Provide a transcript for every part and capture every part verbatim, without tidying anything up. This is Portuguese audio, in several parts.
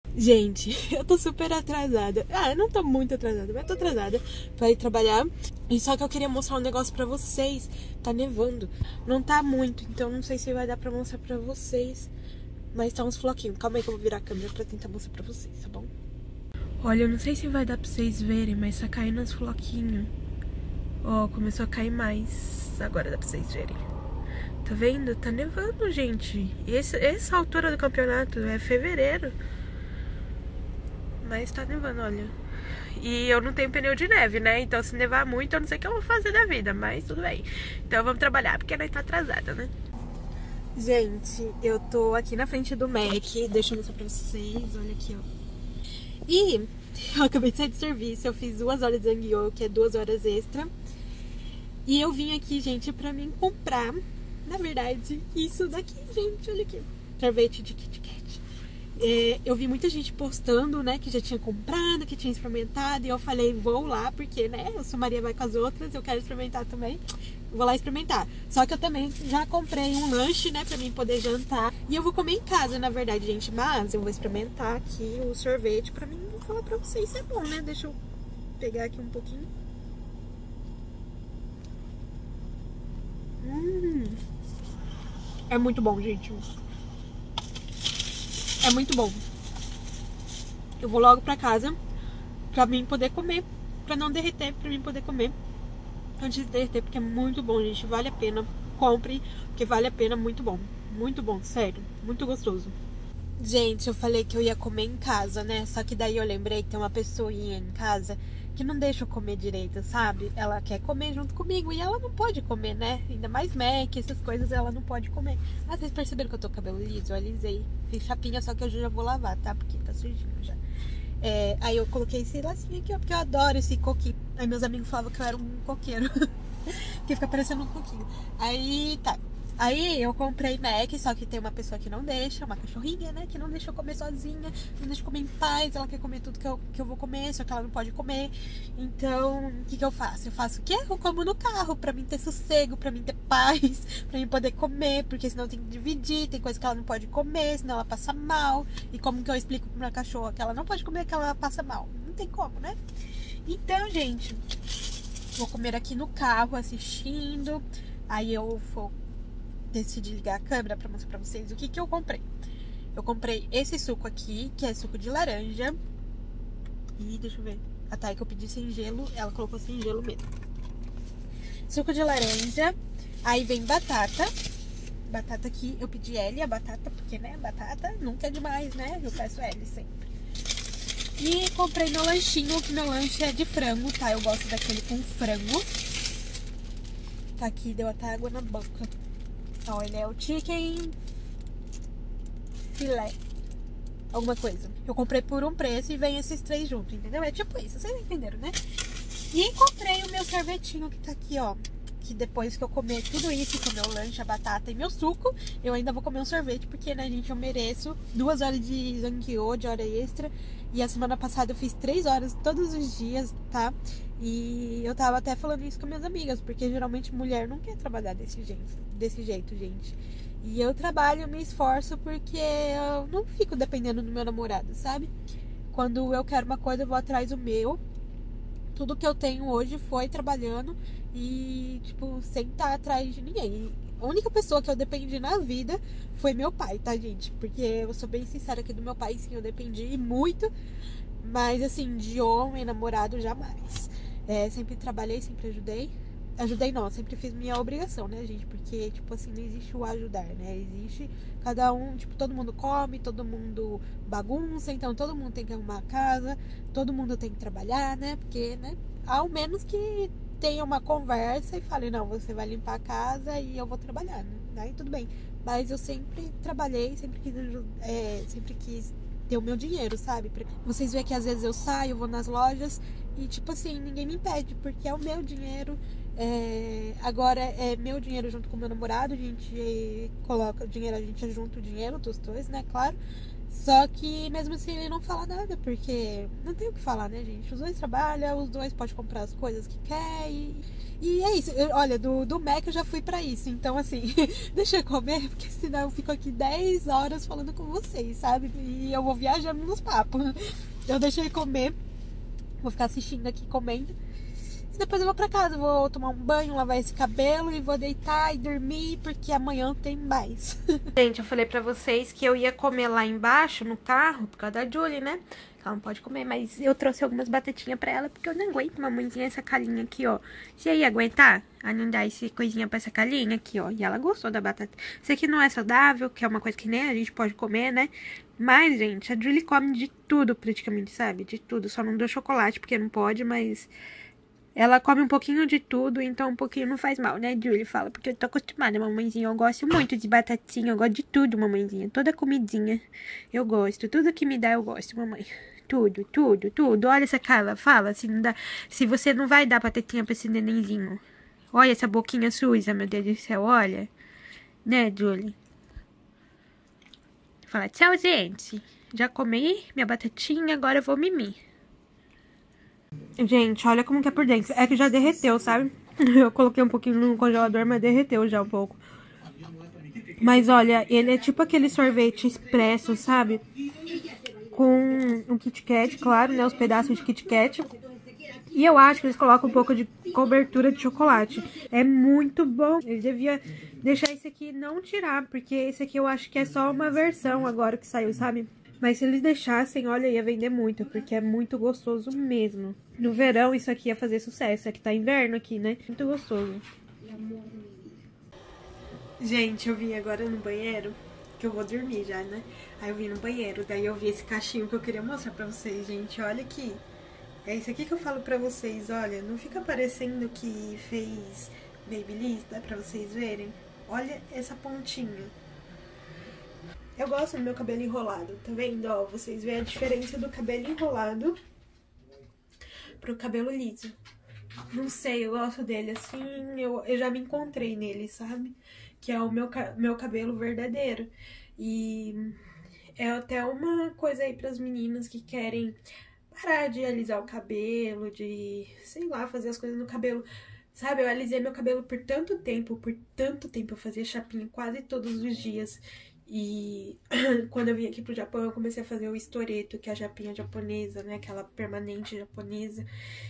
Gente, eu tô super atrasada. Ah, eu não tô muito atrasada, mas tô atrasada pra ir trabalhar. E só que eu queria mostrar um negócio pra vocês. Tá nevando. Não tá muito, então não sei se vai dar pra mostrar pra vocês. Mas tá uns floquinhos. Calma aí que eu vou virar a câmera pra tentar mostrar pra vocês, tá bom? Olha, eu não sei se vai dar pra vocês verem, mas tá caindo uns floquinhos. Ó, começou a cair mais. Agora dá pra vocês verem. Tá vendo? Tá nevando, gente. E esse, essa altura do campeonato é fevereiro. Mas tá nevando, olha. E eu não tenho pneu de neve, né? Então se nevar muito, eu não sei o que eu vou fazer da vida. Mas tudo bem. Então vamos trabalhar, porque nós tá atrasada, né? Gente, eu tô aqui na frente do Mac. Deixa eu mostrar pra vocês. Olha aqui, ó. E eu acabei de sair de serviço. Eu fiz duas horas de zangueô, que é duas horas extra. E eu vim aqui, gente, pra mim comprar, na verdade, isso daqui, gente. Olha aqui. Sorvete de Kit Kat. É, eu vi muita gente postando, né, que já tinha comprado, que tinha experimentado, e eu falei, vou lá, porque, né, eu sou Maria vai com as outras, eu quero experimentar também, vou lá experimentar. Só que eu também já comprei um lanche, né, pra mim poder jantar, e eu vou comer em casa, na verdade, gente, mas eu vou experimentar aqui o sorvete pra mim falar pra vocês se é bom, né, deixa eu pegar aqui um pouquinho. Hum, é muito bom, gente. É muito bom. Eu vou logo pra casa pra mim poder comer, pra não derreter, pra mim poder comer antes de derreter, porque é muito bom, gente. Vale a pena. Compre, porque vale a pena. Muito bom. Muito bom, sério. Muito gostoso. Gente, eu falei que eu ia comer em casa, né? Só que daí eu lembrei que tem uma pessoinha em casa que não deixa eu comer direito, sabe? Ela quer comer junto comigo e ela não pode comer, né? Ainda mais Mac, essas coisas ela não pode comer. Ah, vocês perceberam que eu tô com cabelo liso? Eu alisei. Fiz chapinha, só que hoje eu já vou lavar, tá? Porque tá sujinho já. É, aí eu coloquei esse lacinho aqui, ó, porque eu adoro esse coquinho. Aí meus amigos falavam que eu era um coqueiro. Que fica parecendo um coquinho. Aí, tá. Aí eu comprei Mac, só que tem uma pessoa que não deixa, uma cachorrinha, né? Que não deixa eu comer sozinha, não deixa eu comer em paz. Ela quer comer tudo que eu, que eu vou comer, só que ela não pode comer. Então, o que que eu faço? Eu faço o quê? Eu como no carro, pra mim ter sossego, pra mim ter paz, pra mim poder comer, porque senão tem que dividir, tem coisa que ela não pode comer, senão ela passa mal. E como que eu explico pra minha cachorra que ela não pode comer, que ela passa mal? Não tem como, né? Então, gente, vou comer aqui no carro, assistindo. Aí eu vou decidi ligar a câmera pra mostrar pra vocês o que que eu comprei. Eu comprei esse suco aqui, que é suco de laranja. E deixa eu ver. A Thay que eu pedi sem gelo, ela colocou sem gelo mesmo. Suco de laranja. Aí vem batata. Batata aqui, eu pedi L a batata, porque, né, batata nunca é demais, né? Eu peço L sempre. E comprei meu lanchinho, que meu lanche é de frango, tá? Eu gosto daquele com frango. Tá aqui, deu até água na boca. Então, ele é o chicken filé, alguma coisa. Eu comprei por um preço e vem esses três juntos, entendeu? É tipo isso, vocês entenderam, né? E comprei o meu sorvetinho que tá aqui, ó. Que depois que eu comer tudo isso, comer o lanche, a batata e meu suco, eu ainda vou comer um sorvete, porque, né, gente, eu mereço duas horas de zangueô, de hora extra. E a semana passada eu fiz três horas todos os dias, tá? E eu tava até falando isso com minhas amigas, porque geralmente mulher não quer trabalhar desse jeito, desse jeito, gente. E eu trabalho, me esforço, porque eu não fico dependendo do meu namorado, sabe? Quando eu quero uma coisa, eu vou atrás do meu. Tudo que eu tenho hoje foi trabalhando e, tipo, sem estar atrás de ninguém. A única pessoa que eu dependi na vida foi meu pai, tá, gente? Porque eu sou bem sincera que do meu pai, sim, eu dependi muito. Mas, assim, de homem, namorado, jamais. É, sempre trabalhei, sempre ajudei. Ajudei não, sempre fiz minha obrigação, né, gente? Porque, tipo assim, não existe o ajudar, né? Existe cada um, tipo, todo mundo come, todo mundo bagunça, então todo mundo tem que arrumar a casa, todo mundo tem que trabalhar, né? Porque, né, ao menos que tenha uma conversa e fale, não, você vai limpar a casa e eu vou trabalhar, né? Daí tudo bem. Mas eu sempre trabalhei, sempre quis, é, sempre quis ter o meu dinheiro, sabe? Vocês veem que às vezes eu saio, vou nas lojas e, tipo assim, ninguém me impede, porque é o meu dinheiro. É, agora é meu dinheiro junto com o meu namorado, a gente coloca o dinheiro, a gente junta o dinheiro dos dois, né, claro. Só que mesmo assim ele não fala nada, porque não tem o que falar, né, gente? Os dois trabalham, os dois podem comprar as coisas que quer e, e é isso. Eu, olha, do, do Mac eu já fui pra isso. Então, assim, deixa eu comer, porque senão eu fico aqui dez horas falando com vocês, sabe? E eu vou viajando nos papos. Eu deixei comer, vou ficar assistindo aqui, comendo. Depois eu vou pra casa, vou tomar um banho, lavar esse cabelo e vou deitar e dormir, porque amanhã tem mais. Gente, eu falei pra vocês que eu ia comer lá embaixo, no carro, por causa da Julie, né? Ela não pode comer, mas eu trouxe algumas batatinhas pra ela, porque eu não aguento, mamãezinha, essa calinha aqui, ó. Você ia aguentar a não dar esse coisinha pra essa calinha aqui, ó? E ela gostou da batata. Isso aqui não é saudável, que é uma coisa que nem a gente pode comer, né? Mas, gente, a Julie come de tudo, praticamente, sabe? De tudo. Só não dou chocolate, porque não pode, mas... ela come um pouquinho de tudo, então um pouquinho não faz mal, né, Julie? Fala, porque eu tô acostumada, mamãezinha. Eu gosto muito de batatinha, eu gosto de tudo, mamãezinha. Toda comidinha eu gosto. Tudo que me dá eu gosto, mamãe. Tudo, tudo, tudo. Olha essa cara, fala, se não dá, se você não vai dar batatinha pra esse nenenzinho. Olha essa boquinha suja, meu Deus do céu, olha. Né, Julie? Fala, tchau, gente. Já comi minha batatinha, agora eu vou mimir. Gente, olha como que é por dentro. É que já derreteu, sabe? Eu coloquei um pouquinho no congelador, mas derreteu já um pouco. Mas olha, ele é tipo aquele sorvete expresso, sabe? Com um Kit Kat, claro, né? Os pedaços de Kit Kat. E eu acho que eles colocam um pouco de cobertura de chocolate. É muito bom. Ele devia deixar esse aqui não tirar, porque esse aqui eu acho que é só uma versão agora que saiu, sabe? Mas se eles deixassem, olha, ia vender muito, porque é muito gostoso mesmo. No verão isso aqui ia fazer sucesso, é que tá inverno aqui, né? Muito gostoso. Gente, eu vim agora no banheiro, que eu vou dormir já, né? Aí eu vim no banheiro, daí eu vi esse cachinho que eu queria mostrar pra vocês, gente. Olha aqui. É isso aqui que eu falo pra vocês, olha. Não fica parecendo que fez Babyliss, dá pra vocês verem? Olha essa pontinha. Eu gosto do meu cabelo enrolado, tá vendo? Ó, vocês veem a diferença do cabelo enrolado pro cabelo liso. Não sei, eu gosto dele assim, eu, eu já me encontrei nele, sabe? Que é o meu, meu cabelo verdadeiro. E é até uma coisa aí pras meninas que querem parar de alisar o cabelo, de, sei lá, fazer as coisas no cabelo. Sabe, eu alisei meu cabelo por tanto tempo, por tanto tempo, eu fazia chapinha quase todos os dias. E quando eu vim aqui pro Japão, eu comecei a fazer o estoreto, que é a japinha japonesa, né? Aquela permanente japonesa.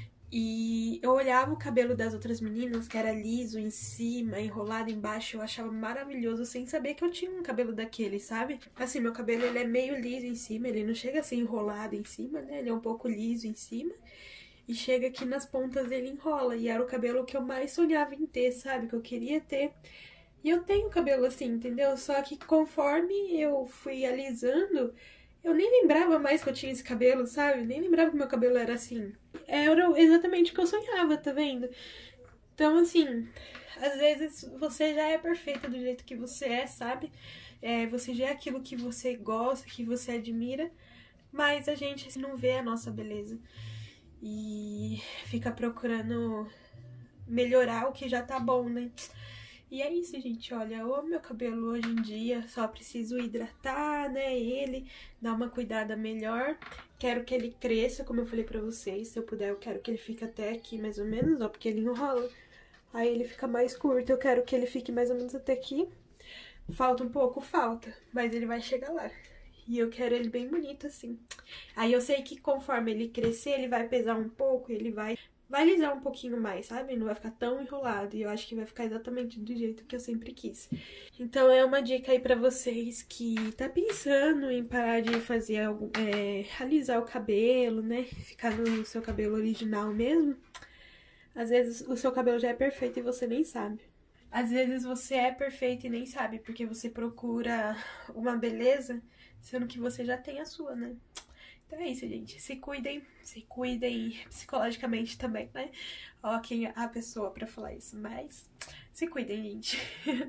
E eu olhava o cabelo das outras meninas, que era liso em cima, enrolado embaixo. Eu achava maravilhoso, sem saber que eu tinha um cabelo daquele, sabe? Assim, meu cabelo, ele é meio liso em cima, ele não chega a ser enrolado em cima, né? Ele é um pouco liso em cima. E chega aqui nas pontas, ele enrola. E era o cabelo que eu mais sonhava em ter, sabe? Que eu queria ter. E eu tenho cabelo assim, entendeu? Só que conforme eu fui alisando, eu nem lembrava mais que eu tinha esse cabelo, sabe? Nem lembrava que meu cabelo era assim. Era exatamente o que eu sonhava, tá vendo? Então, assim, às vezes você já é perfeita do jeito que você é, sabe? É, você já é aquilo que você gosta, que você admira, mas a gente não vê a nossa beleza. E fica procurando melhorar o que já tá bom, né? E é isso, gente, olha, eu amo meu cabelo hoje em dia, só preciso hidratar, né, ele, dar uma cuidada melhor. Quero que ele cresça, como eu falei pra vocês, se eu puder, eu quero que ele fique até aqui, mais ou menos, ó, porque ele enrola. Aí ele fica mais curto, eu quero que ele fique mais ou menos até aqui. Falta um pouco, falta, mas ele vai chegar lá. E eu quero ele bem bonito, assim. Aí eu sei que conforme ele crescer, ele vai pesar um pouco, ele vai... vai alisar um pouquinho mais, sabe? Não vai ficar tão enrolado. E eu acho que vai ficar exatamente do jeito que eu sempre quis. Então é uma dica aí pra vocês que tá pensando em parar de fazer algo, é, alisar o cabelo, né? Ficar no seu cabelo original mesmo. Às vezes o seu cabelo já é perfeito e você nem sabe. Às vezes você é perfeito e nem sabe, porque você procura uma beleza, sendo que você já tem a sua, né? Então é isso, gente. Se cuidem, se cuidem psicologicamente também, né? Ó, quem é a pessoa pra falar isso, mas se cuidem, gente.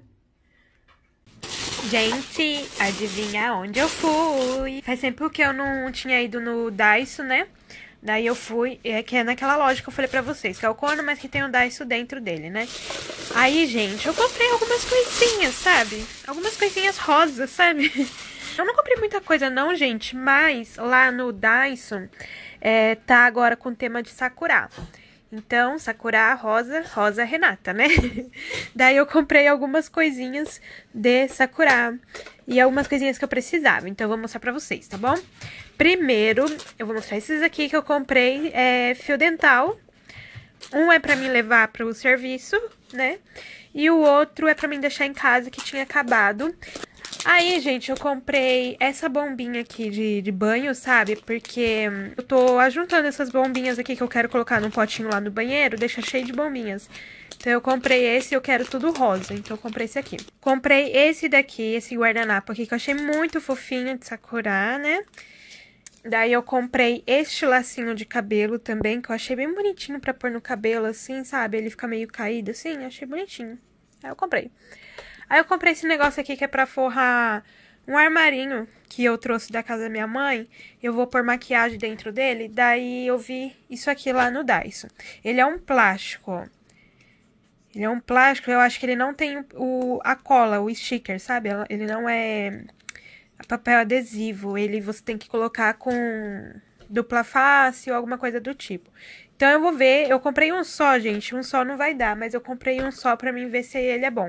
Gente, adivinha onde eu fui? Faz tempo que eu não tinha ido no Daiso, né? Daí eu fui, é que é naquela loja que eu falei pra vocês, que é o Kono, mas que tem o Daiso dentro dele, né? Aí, gente, eu comprei algumas coisinhas, sabe? Algumas coisinhas rosas, sabe? Eu não comprei muita coisa não, gente, mas lá no Daiso é, tá agora com o tema de Sakura. Então, Sakura, Rosa, Rosa, Renata, né? Daí eu comprei algumas coisinhas de Sakura e algumas coisinhas que eu precisava. Então, eu vou mostrar pra vocês, tá bom? Primeiro, eu vou mostrar esses aqui que eu comprei, é fio dental. Um é pra mim levar pro serviço, né? E o outro é pra mim deixar em casa, que tinha acabado. Aí, gente, eu comprei essa bombinha aqui de, de banho, sabe? Porque eu tô ajuntando essas bombinhas aqui que eu quero colocar num potinho lá no banheiro, deixa cheio de bombinhas. Então, eu comprei esse e eu quero tudo rosa, então eu comprei esse aqui. Comprei esse daqui, esse guardanapo aqui, que eu achei muito fofinho de Sakura, né? Daí, eu comprei este lacinho de cabelo também, que eu achei bem bonitinho pra pôr no cabelo, assim, sabe? Ele fica meio caído, assim, eu achei bonitinho. Aí, eu comprei. Aí eu comprei esse negócio aqui que é pra forrar um armarinho que eu trouxe da casa da minha mãe. Eu vou pôr maquiagem dentro dele. Daí eu vi isso aqui lá no Daiso. Ele é um plástico, ó. Ele é um plástico, eu acho que ele não tem o, a cola, o sticker, sabe? Ele não é papel adesivo. Ele você tem que colocar com dupla face ou alguma coisa do tipo. Então eu vou ver. Eu comprei um só, gente. Um só não vai dar, mas eu comprei um só pra mim ver se ele é bom.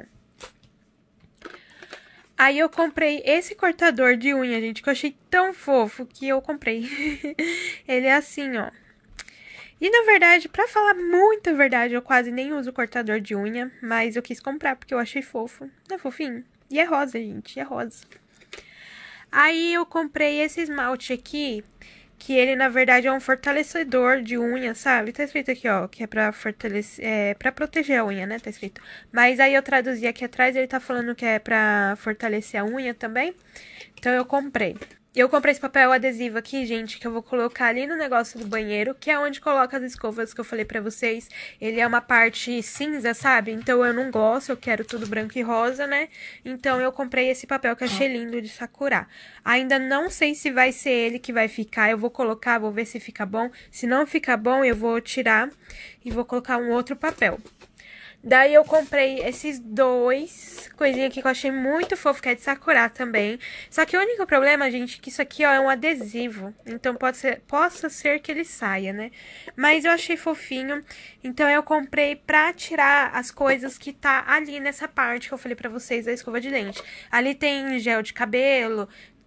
Aí eu comprei esse cortador de unha, gente, que eu achei tão fofo que eu comprei. Ele é assim, ó. E na verdade, pra falar muita verdade, eu quase nem uso cortador de unha, mas eu quis comprar porque eu achei fofo. Não é fofinho? E é rosa, gente, é rosa. Aí eu comprei esse esmalte aqui, que ele na verdade é um fortalecedor de unha, sabe? Tá escrito aqui, ó, que é pra fortalecer, é, pra proteger a unha, né? Tá escrito. Mas aí eu traduzi aqui atrás, ele tá falando que é pra fortalecer a unha também. Então eu comprei. Eu comprei esse papel adesivo aqui, gente, que eu vou colocar ali no negócio do banheiro, que é onde coloca as escovas que eu falei pra vocês. Ele é uma parte cinza, sabe? Então eu não gosto, eu quero tudo branco e rosa, né? Então eu comprei esse papel que eu achei lindo de Sakura. Ainda não sei se vai ser ele que vai ficar, eu vou colocar, vou ver se fica bom. Se não ficar bom, eu vou tirar e vou colocar um outro papel. Daí eu comprei esses dois coisinhas aqui que eu achei muito fofo, que é de Sakura também. Só que o único problema, gente, é que isso aqui, ó, é um adesivo. Então pode ser, possa ser que ele saia, né? Mas eu achei fofinho. Então eu comprei pra tirar as coisas que tá ali nessa parte que eu falei pra vocês da escova de dente. Ali tem gel de cabelo,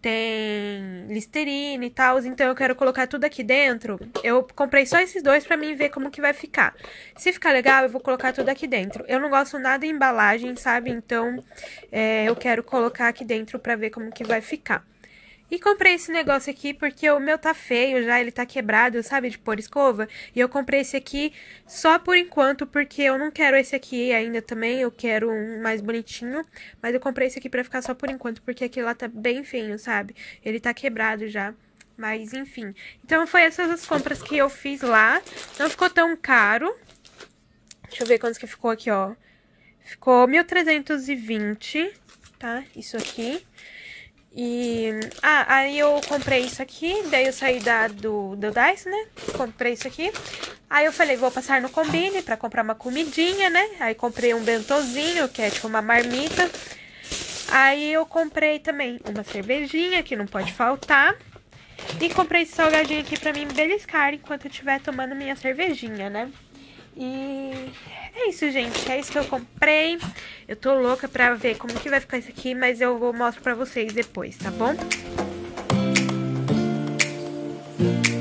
tem Listerine e tal, então eu quero colocar tudo aqui dentro. Eu comprei só esses dois pra mim ver como que vai ficar. Se ficar legal, eu vou colocar tudo aqui dentro. Eu não gosto nada de embalagem, sabe? Então, é, eu quero colocar aqui dentro pra ver como que vai ficar. E comprei esse negócio aqui porque o meu tá feio já, ele tá quebrado, sabe, de pôr escova. E eu comprei esse aqui só por enquanto, porque eu não quero esse aqui ainda também, eu quero um mais bonitinho. Mas eu comprei esse aqui pra ficar só por enquanto, porque aquele lá tá bem feio, sabe? Ele tá quebrado já, mas enfim. Então foi essas as compras que eu fiz lá, não ficou tão caro. Deixa eu ver quantos que ficou aqui, ó. Ficou mil trezentos e vinte, tá? Isso aqui. E, ah, aí eu comprei isso aqui, daí eu saí da, do, do Daiso, né? Comprei isso aqui. Aí eu falei, vou passar no Combini pra comprar uma comidinha, né? Aí comprei um bentozinho, que é tipo uma marmita. Aí eu comprei também uma cervejinha, que não pode faltar. E comprei esse salgadinho aqui pra mim beliscar enquanto eu estiver tomando minha cervejinha, né? E é isso, gente. É isso que eu comprei. Eu tô louca pra ver como que vai ficar isso aqui, mas eu vou mostrar pra vocês depois, tá bom?